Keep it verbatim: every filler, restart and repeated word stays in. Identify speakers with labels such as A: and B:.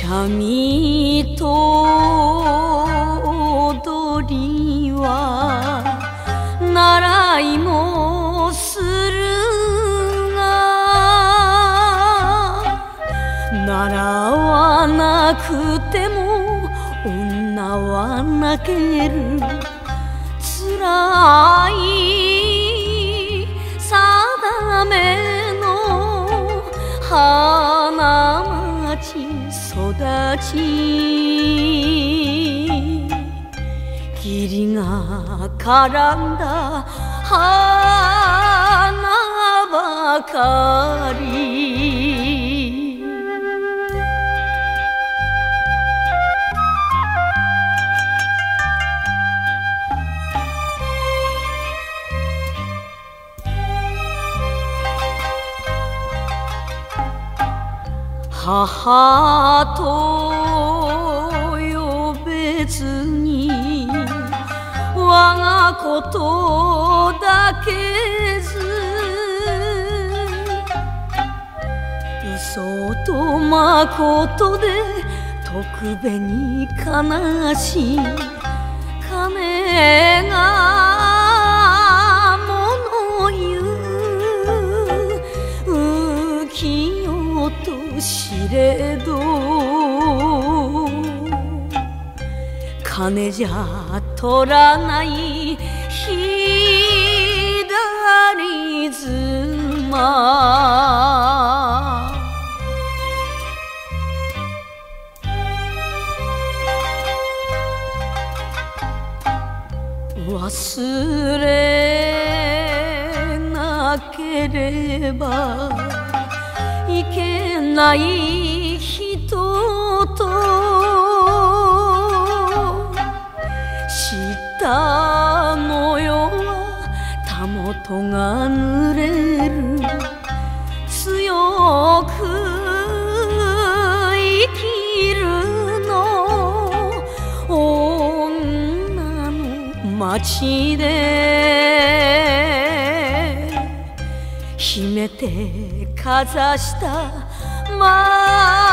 A: 三味と踊りは習いもするが習わなくても女は泣けるつらい定めの花町育ち霧が絡んだ花ばかり母と呼べずに我がことだけず嘘とまことで徳部に悲しい金が物言う浮世と知れど金じゃ取らない左妻忘れなければいけない人と下の世はたもとが濡れる強く生きるの女の町で秘めてかざしたま